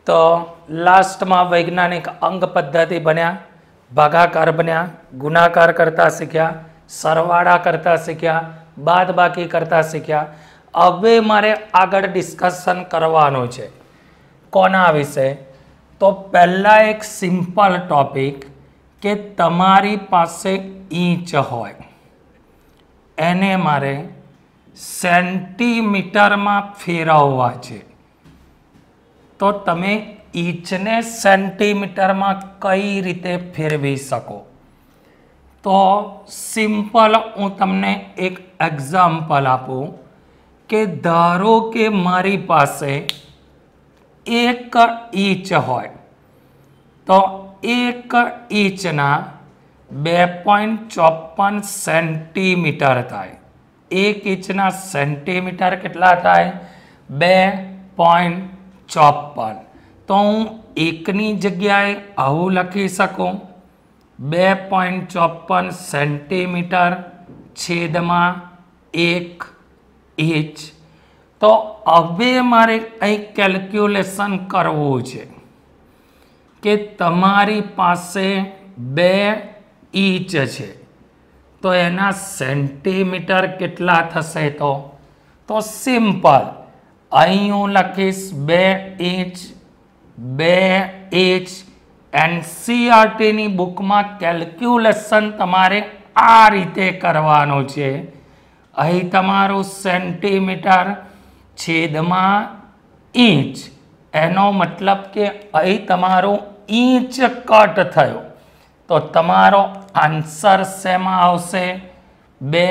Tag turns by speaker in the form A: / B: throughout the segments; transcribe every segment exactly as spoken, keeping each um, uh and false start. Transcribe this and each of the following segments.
A: तो लास्ट में वैज्ञानिक अंक पद्धति बन्या, भागाकार बन्या, गुणाकार करता सीख्या, सरवाड़ा करता सीख्या, बाद बाकी करता सीख्या। हवे मारे आगळ डिस्कशन करवानुं छे कोना विषे। तो पहला एक सिंपल टॉपिक के तमारी पासे इंच होय एने मारे सेंटीमीटर में फेरववा छे। तो तमे इंच ने सेंटीमीटर में कई रीते फेरवी सको। तो सिंपल हूँ तमने एक एग्जाम्पल आपू के धारो के मारी पासे एक इंच होय तो एक इंच ना बे पॉइंट चौपन सेंटीमीटर थाय। एक इंच ना सेंटीमीटर केटला थाय? बे पॉइंट चौपन। तो हूँ एकनी जग्याए आवुं लखी सकूँ, बे पॉइंट चौपन सेंटीमीटर छेदमा एक इंच। तो हवे मारे अहीं केल्क्युलेशन करवुं छे के तमारी पासे बे इंच छे तो एना सेंटीमीटर केटला थशे? तो तो सिंपल अहीं हूँ लखीश बे इंच बे इंच। एनसीईआरटी नी बुक में केल्क्युलेशन तमारे आ रीते करवानुं छे। अहीं तमारुं सेंटीमीटर छेदमा इंच एनो मतलब के अहीं तमारुं इंच कट थयो। तो तमारो आंसर शेमां आवशे? बे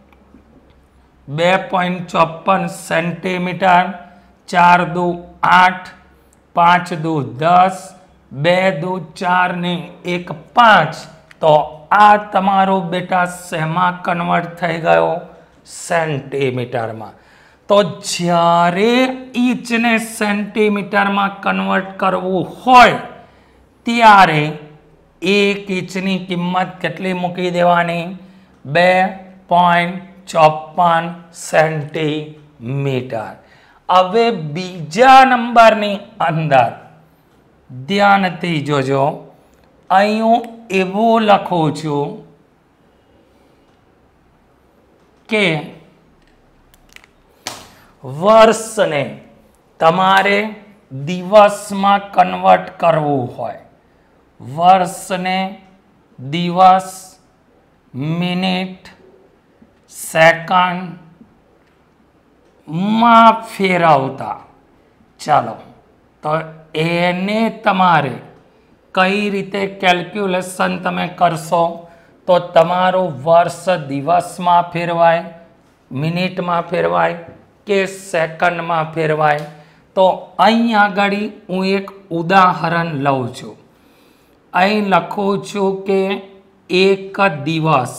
A: बे पॉइंट चौपन सेंटीमीटर। चार दू आठ, पांच दू दस, बे दू चार ने एक पांच। तो आ तमारो बेटा शेमां कन्वर्ट थई गयो? सेंटीमीटर में। तो ज्यारे इंच ने सेंटीमीटर में कन्वर्ट करवू होय त्यारे एक इंच नी किंमत केटली मूकी देवानी? बे पॉइंट चौपन सेंटीमीटर। हवे बीजा नंबर नी अंदर ध्यानथी जोजो, अहीं हूँ एवुं लखुं छुं के वर्ष ने तमारे दिवस में कन्वर्ट करवू होय। वर्ष ने दिवस, मिनिट, सेकंड में फेरवता। चलो तो एने तमारे कई रीते केल्क्युलेशन तमे करशो तो तमारो वर्ष दिवस में फेरवाय, मिनिट में फेरवाय के सेकंड में फेरवाय। तो अहीं आगळी हूँ एक उदाहरण लઉં છું। अहीं लखुं છું के एक दिवस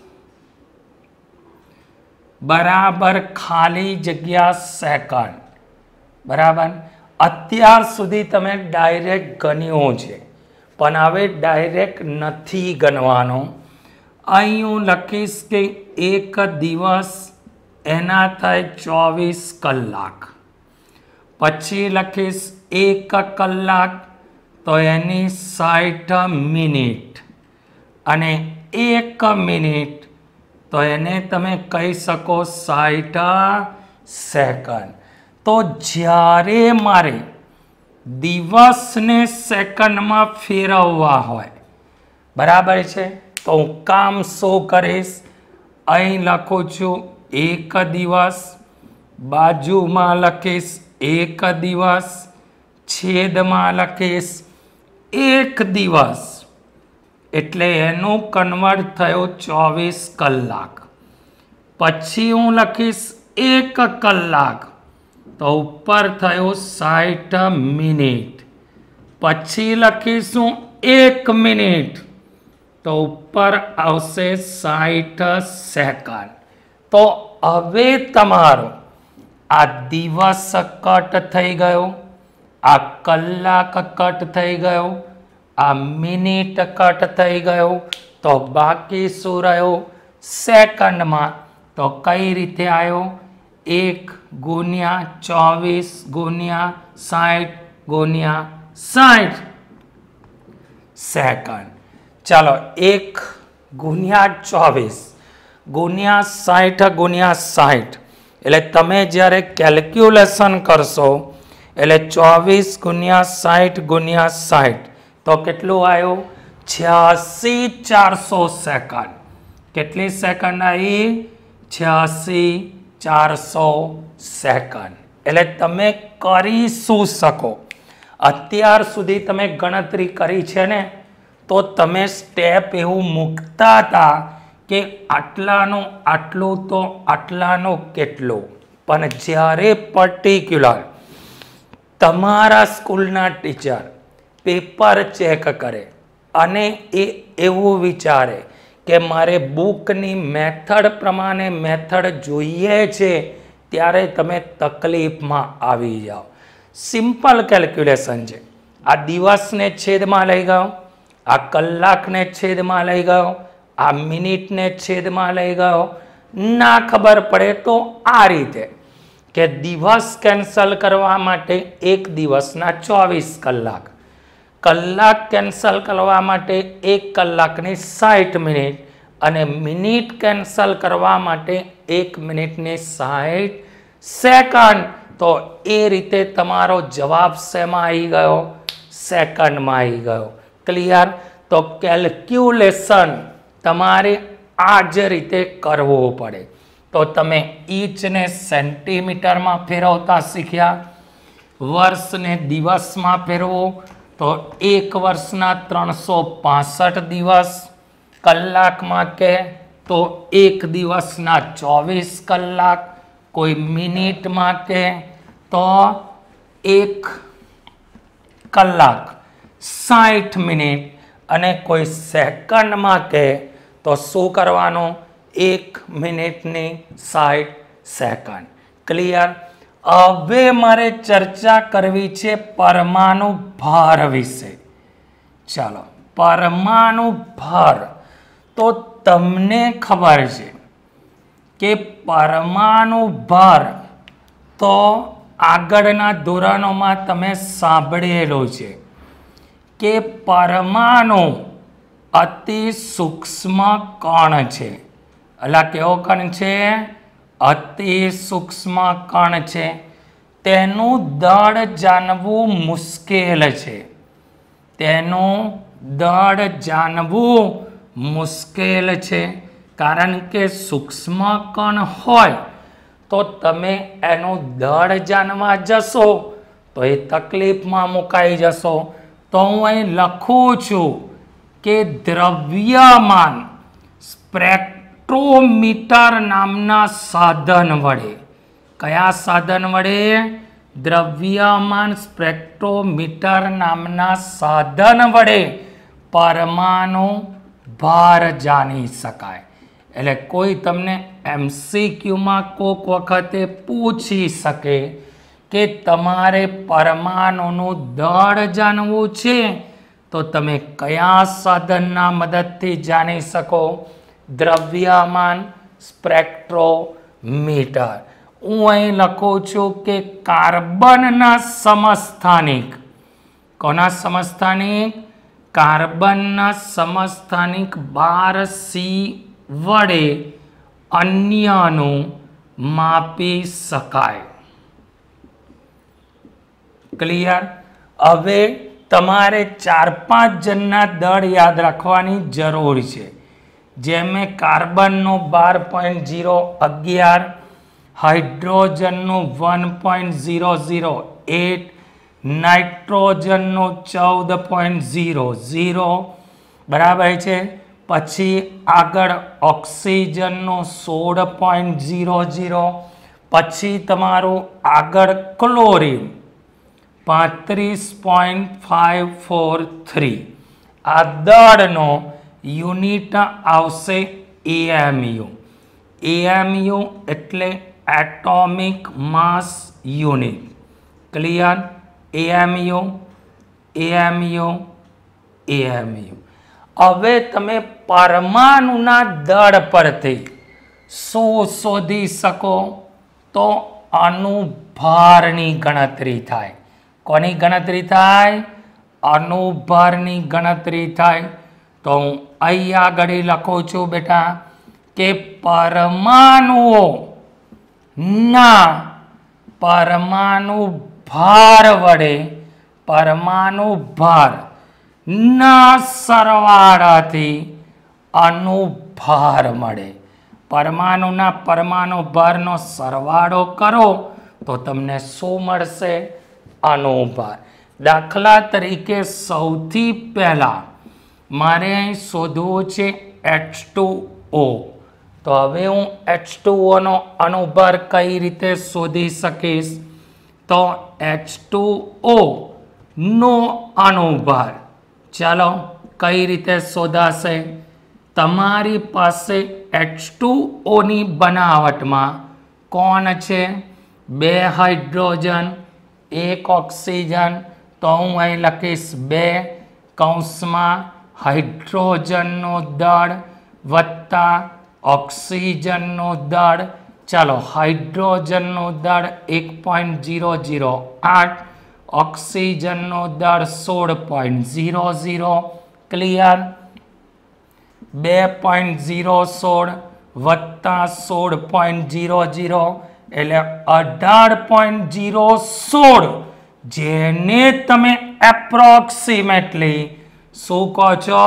A: बराबर खाली जग्या सेकंड बराबर। अत्यार सुधी तमे डायरेक्ट गण्युं छे पण हवे डायरेक्ट नथी गणवानो। अहीं हूँ लखीश के एक दिवस एना थाय चौवीस कलाक। पछी लखीश एक कलाक तो एनी साठ मिनिट अने एक मिनिट तो एने तमे कही सको साठ सेकंड। तो ज्यारे मारे दिवस ने सेकंड में फेरववा होय बराबर है तो हूँ काम शो करीश। अहीं लखुं छुं एक दिवस, बाजू में लखीश एक दिवस, छेद में लखीश एक दिवस एटले एनु कन्वर्ट थयो चौवीस कलाक। पछी हूँ लखीश एक कलाक तो ऊपर थयो साठ मिनिट। पछी लखीशुं एक मिनिट तो ऊपर आवशे साठ सेकंड। तो हवे तमारो आ दिवस कट थई गयो, आ कलाक कट थई गयो, आ मिनिट कट थई गयो। तो बाकी शुं रह्यो? सेकंड में। तो कई रीते आयो? एक गुणिया चौवीस गुणिया साठ ગુણ્યા સાઠ સેકન્ડ. ચાલો એક ગુણ્યા ચોવીસ ગુણ્યા સાઠ ગુણ્યા સાઠ એટલે તમે જ્યારે કેલ્ક્યુલેશન કરશો એટલે ચોવીસ ગુણ્યા સાઠ ગુણ્યા સાઠ તો કેટલું આવ્યું? છ્યાસી ચારસો સેકન્ડ. કેટલી સેકન્ડ આવી? છ્યાસી ચારસો સેકન્ડ. એટલે તમે કરી શું શકો? અત્યાર સુધી તમે ગણતરી કરી છે ને, તો તમે સ્ટેપ એવું મૂકતા હતા કે આટલાનું આટલું તો આટલાનું કેટલું, પણ જ્યારે પર્ટિક્યુલર તમારા સ્કૂલના ટીચર પેપર ચેક કરે અને એ એવું વિચારે કે મારે બુકની મેથડ પ્રમાણે મેથડ જોઈએ છે, ત્યારે તમે તકલીફમાં આવી જાઓ. સિમ્પલ કેલ્ક્યુલેશન છે. આ દિવસને છેદમાં લઈ ગયો, આ કલાકને છેદમાં લઈ ગયો, આ મિનિટને છેદમાં લઈ ગયો. ના ખબર પડે તો આ રીતે કે દિવસ કેન્સલ કરવા માટે એક દિવસના ચોવીસ કલાક, કલાક કેન્સલ કરવા માટે એક કલાકની સાઠ મિનિટ અને મિનિટ કેન્સલ કરવા માટે એક મિનિટની સાઠ સેકન્ડ. તો એ રીતે તમારો જવાબ શેમાં આવી ગયો? સેકન્ડમાં આવી ગયો. ક્લિયર? તો કેલ્ક્યુલેશન તમારે આ જ રીતે કરવું પડે. તો તમે ઇંચને સેન્ટીમીટરમાં ફેરવતા શીખ્યા, વર્ષને દિવસમાં ફેરવો તો એક વર્ષના ત્રણસો પાસઠ દિવસ, કલાકમાં કે તો એક દિવસના ચોવીસ કલાક, કોઈ મિનિટમાં કે તો એક કલાક સાઠ મિનિટ અને કોઈ સેકન્ડમાં કે તો શું કરવાનું? એક મિનિટની સાઠ સેકન્ડ. ક્લિયર? હવે મારે ચર્ચા કરવી છે પરમાણુ ભાર વિશે. ચાલો, પરમાણુ ભાર તો તમને ખબર છે કે પરમાણુ ભાર તો આગળના ધોરણોમાં તમે સાંભળેલું છે કે પરમાણુ અતિ સૂક્ષ્મ કણ છે. એટલે કેવો કણ છે? અતિ સૂક્ષ્મ કણ છે. તેનું દળ જાણવું મુશ્કેલ છે. તેનું દળ જાણવું મુશ્કેલ છે. કારણ કે સૂક્ષ્મ કણ હોય તો તમે એનું દળ જાણવા જશો તો એ તકલીફમાં મુકાઈ જશો. તો હું અહીં લખું છું કે દ્રવ્યમાન સ્પેક્ટ્રોમીટર નામના સાધન વડે, કયા સાધન વડે? દ્રવ્યમાન સ્પેક્ટ્રોમીટર નામના સાધન વડે પરમાણુ ભાર જાણી શકાય. એટલે કોઈ તમને એમસીક્યુમાં કોઈક વખતે પૂછી શકે કે તમારે પરમાણુનું દળ જાણવું છે તો તમે કયા સાધનના મદદથી જાણી શકો? દ્રવ્યમાન સ્પેક્ટ્રોમીટર. હું અહીં લખું છું કે કાર્બનના સમસ્થાનિક, કોના સમસ્થાનિક? કાર્બનના સમસ્થાનિક બાર સી વડે અન્યનું માપી શકાય. ક્લિયર? હવે તમારે ચાર પાંચ જણના દળ યાદ રાખવાની જરૂર છે. જેમ કાર્બનનું બાર પોઈન્ટ ઝીરો અગિયાર, હાઇડ્રોજનનું one point zero zero eight, નાઇટ્રોજનનું ચૌદ પોઈન્ટ ઝીરો ઝીરો, બરાબર છે. પછી આગળ ઓક્સિજનનું સોળ પોઈન્ટ ઝીરો ઝીરો, પછી તમારું આગળ ક્લોરીન પાંત્રીસ પોઈન્ટ ફાઇવ ફોર થ્રી. આ દળનો યુનિટ આવશે એએમયુ. એએમયુ એટલે atomic mass unit. Clear? AMU, AMU, AMU. હવે તમે પરમાણુના દળ પરથી શું શોધી શકો? તો અણુભારની ગણતરી થાય. કોની ગણતરી થાય? અણુભારની ગણતરી થાય. તો હું અહીં આગળ લખું છું બેટા કે પરમાણુઓ ના પરમાણુ ભાર વડે પરમાણુ ભાર ના સરવાળાથી અણુભાર મળે. પરમાણુના પરમાણુ ભારનો સરવાળો કરો તો તમને શું મળશે? અણુભાર. દાખલા તરીકે સૌથી પહેલા મારે અહીં શોધવું છે એચ ટુ ઓ. તો હવે હું એચ ટુ ઓ નો અણુભાર કઈ રીતે શોધી શકીશ? તો એચ ટુ ઓ નો અણુભાર ચાલો કઈ રીતે શોધાશે? તમારી પાસે એચ ટુ ઓ ની બનાવટમાં કોણ છે? બે હાઇડ્રોજન, એક ઓક્સિજન. તો હું અહીં લખીશ બે કૌંસમાં હાઇડ્રોજનનો દળ વત્તા ઓક્સિજનનો દળ. ચાલો હાઇડ્રોજનનો દળ એક પોઈન્ટ ઝીરો ઝીરો આઠ, ઓક્સિજનનો દળ સોળ પોઈન્ટ ઝીરો ઝીરો. ક્લિયર? બે પોઈન્ટ ઝીરો સોળ વત્તા સોળ પોઈન્ટ ઝીરો ઝીરો એટલે અઢાર પોઈન્ટ ઝીરો સોળ, જેને તમે એપ્રોક્સિમેટલી શું કહો છો?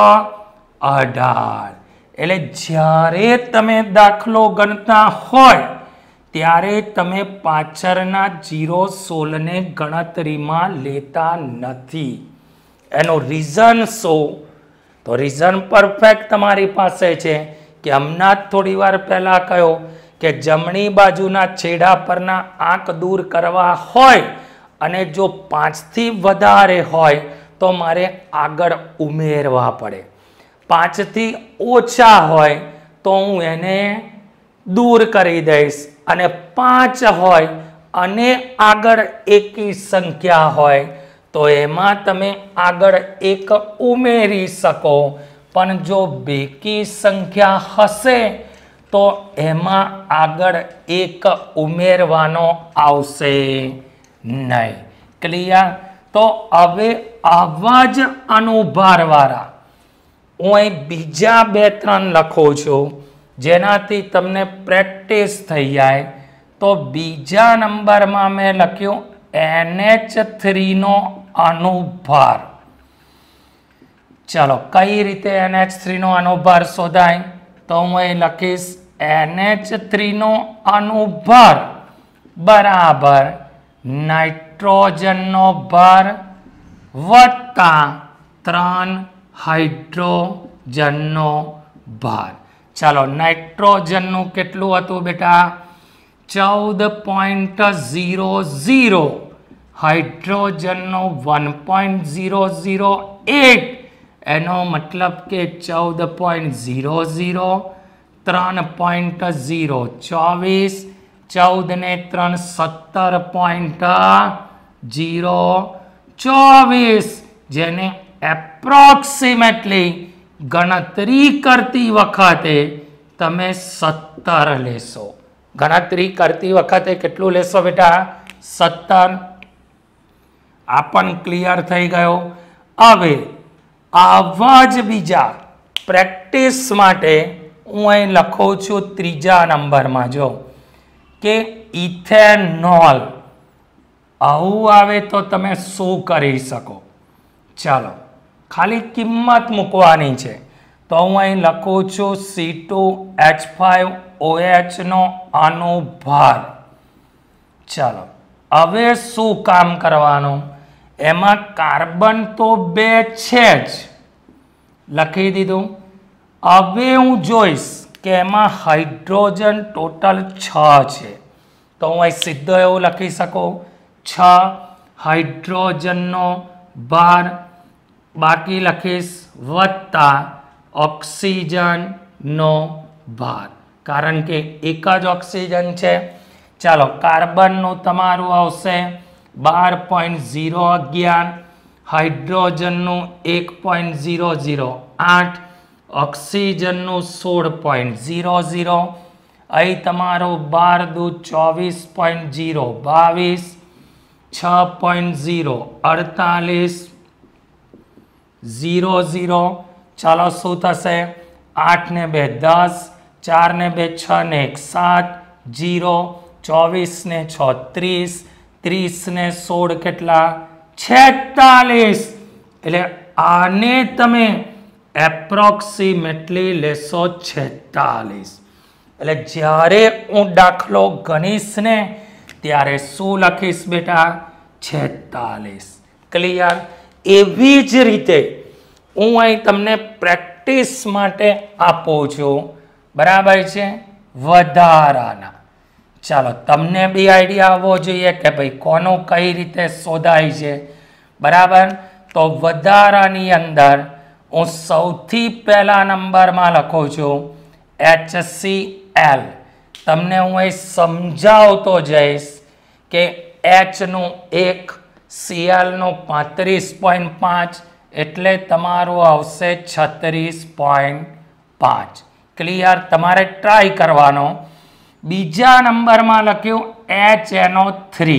A: અઢાર. એટલે જ્યારે તમે દાખલો ગણતા હોય ત્યારે તમે પાછળના ઝીરો સોળને ગણતરીમાં લેતા નથી. એનું રીઝન શું? તો રીઝન પરફેક્ટ તમારી પાસે છે કે હમણાં જ થોડી વાર પહેલા કહ્યું કે જમણી બાજુના છેડા પરના આંક દૂર કરવા હોય અને જો પાંચથી વધારે હોય તો મારે આગળ ઉમેરવા પડે. પાંચથી ઓછા હોય તો હું એને દૂર કરી દઈશ અને પાંચ હોય અને આગળ એકી સંખ્યા હોય તો એમાં તમે આગળ એક ઉમેરી શકો. પણ જો બેકી સંખ્યા હશે તો એમાં આગળ એક ઉમેરવાનો આવશે નહીં. ક્લિયર? તો હવે આવા જ અણુભારવાળા હું અહીં બીજા બે ત્રણ લખું છું જેનાથી તમને પ્રેક્ટિસ થઈ જાય. તો બીજા નંબરમાં મેં લખ્યું એન એચ થ્રી નો અણુભાર. ચાલો કઈ રીતે એન એચ થ્રી નો અણુભાર શોધાય? તો હું અહીં લખીશ એન એચ થ્રી નો અણુભાર બરાબર નાઇટ્રોજનનો ભાર વત્તા ત્રણ હાઇડ્રોજનનો ભાર. ચાલો નાઇટ્રોજનનું કેટલું હતું બેટા? ચૌદ પોઈન્ટ ઝીરો ઝીરો. હાઇડ્રોજનનો one point zero zero eight. એનો મતલબ કે ચૌદ પોઈન્ટ ઝીરો ઝીરો ત્રણ પોઈન્ટ ઝીરો ચોવીસ. ચૌદ ને ત્રણ સત્તર પોઈન્ટ ઝીરો ચોવીસ, જેને એપ્રોક્સિમેટલી ગણતરી કરતી વખતે તમે સત્તર લેશો. ગણતરી કરતી વખતે કેટલું લેશો બેટા? સત્તર. આ પણ ક્લિયર થઈ ગયો. હવે આવા જ બીજા પ્રેક્ટિસ માટે હું અહીં લખું છું ત્રીજા નંબરમાં જો કે ઇથેનોલ. આવું આવે તો તમે શું કરી શકો? ચાલો ખાલી કિંમત મૂકવાની છે. તો હું અહીં લખું છું C two H five O H નો અણુભાર. ચાલો હવે શું કામ કરવાનું? એમાં કાર્બન તો બે છે જ, લખી દીધું. હવે હું જોઈશ કે એમાં હાઇડ્રોજન ટોટલ છ છે. તો હું અહીં સીધો એવું લખી શકું છ હાઇડ્રોજનનો ભાર, બાકી લખીશ વત્તા ઓક્સિજનનો ભાર, કારણ કે એક જ ઓક્સિજન છે. ચાલો કાર્બનનું તમારું આવશે બાર પોઈન્ટ ઝીરો અગિયાર, હાઇડ્રોજનનું એક પોઈન્ટ ઝીરો ઝીરો આઠ, ઓક્સિજનનું સોળ પોઈન્ટ ઝીરો ઝીરો. અહીં તમારું બાર દુ ચોવીસ પોઈન્ટ ઝીરો બાવીસ, छ पॉइंट जीरो अड़तालीस जीरो जीरो चलो शू थशे आठ ने बे दस चार ने बे छ ने एक सात जीरो चौबीस ने छ त्रीस त्रीस ने सोल केटला छेतालीस एटले आने तमे एप्रोक्सिमेटली लेशो छेतालीस एटले ज्यारे हूँ दाखलो गणीश ने त्यारे शू लखीश बेटा छेतालीस क्लियर एवी ज रीते हूँ अहीं तमने प्रेक्टिस माटे आपू छुं बराबर छे वधाराना चालो तमने भी आइडिया आवो जोईए के भाई कोनु कई रीते शोधाय छे बराबर तो वधारानी अंदर हूँ सौथी पहला नंबर में लखुं छुं एच सी एल तमने हूँ समझावतो जईश के एच नु एक सी एल नु पैंतीस पॉइंट पांच एटले तमारू आवशे छत्रीस पॉइंट पांच क्लियर तमारे ट्राय करवानो बीजा नंबर में लख्यू एच एन ओ थ्री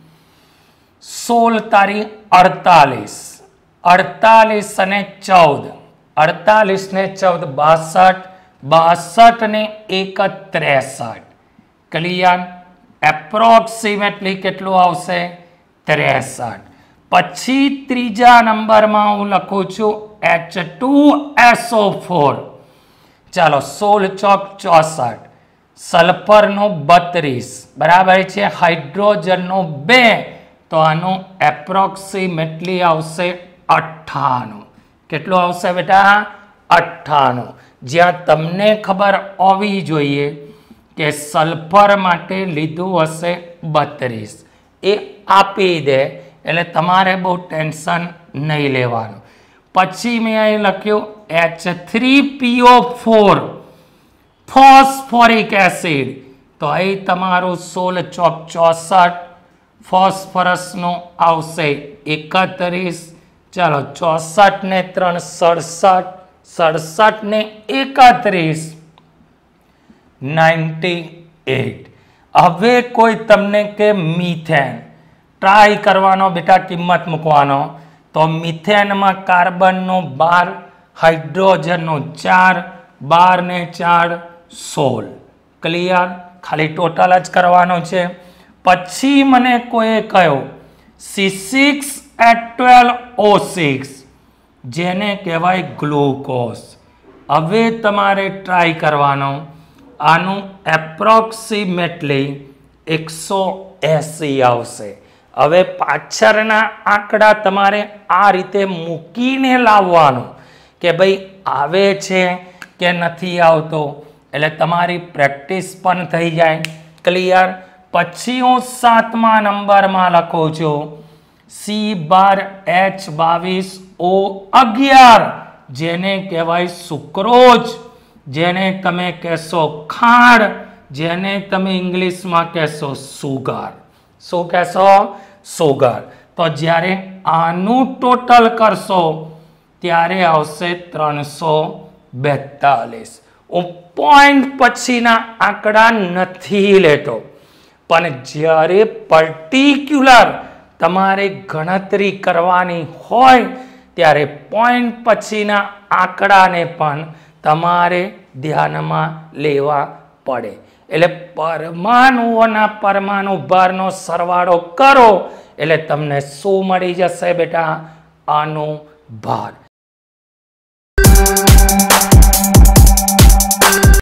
A: सोल तारी अड़तालीस अड़तालीस ने चौदह अड़तालीस ने चौदह बासठ बासठ ने एक त्रेसठ क्लियर एप्रोक्सिमेटली केटलू आवशे त्रेसठ पछी त्रीजा नंबर में हूँ लखू छू H two S O four चलो सोल चौक चौसठ सल्फर नो बत्रीस बराबर है हाइड्रोजन नो बे तो आनु एप्रोक्सिमेटली आवशे अठाणु केटलू आवशे बेटा अठाणु ज्यां तमने खबर होवी जोईए के सल्फर माटे लीधु हशे बत्रीस ए आपी दे एटले तमारे बहुत टेन्शन नहीं लेवानुं पछी मैं अहीं लख्युं H three P O four phosphoric acid तो अहीं तमारुं सोल चौक चौसठ फॉस्फरस नो आवशे एकत्रीस चलो चौसठ ने त्रण सड़सठ सड़सठ ने एकत्रीस नाइंटी एट हवे कोई तमने के मीथेन ट्राय करवानो बेटा किंमत मूकवानो तो मीथेन में कार्बन नो बार हाइड्रोजन नो चार बार ने चार सोल क्लियर खाली टोटल ज करवानो छे पछी मने कोई कहो C six H twelve O six जेने कहेवाय ग्लूकोज हवे तमारे ट्राय करवानो आनु एप्रोक्सिमेटली एक सौ एसी आवशे हवे पाछळना आंकड़ा तमारे आ रीते मूकीने लाववानो के भाई आवे छे के नथी आवतो एटले तमारी प्रेक्टिस पण थई जाय क्लियर पछी हूँ सातमा नंबर में लखो छो सी बार एच बावीस ओ अगियार जेने कहेवाय सुक्रोज जेने तमे कहेशो खांड जेने तमे इंग्लिश में कहेशो सुगर शू कहेशो सुगर तो ज्यारे आनु टोटल करशो त्यारे आवशे त्रणसो बेतालीस हूँ पॉइंट पछीना आंकड़ा नथी लेतो पण ज्यारे पर्टिक्युलर तमारे गणतरी करवानी होय त्यारे पॉइंट पछीना आंकड़ा ने पण तमारे ध्यान में लेवा पड़े एटले परमाणुओना परमाणु भारनो सरवाळो करो एटले तमने शुं मळी जशे बेटा अणु भार।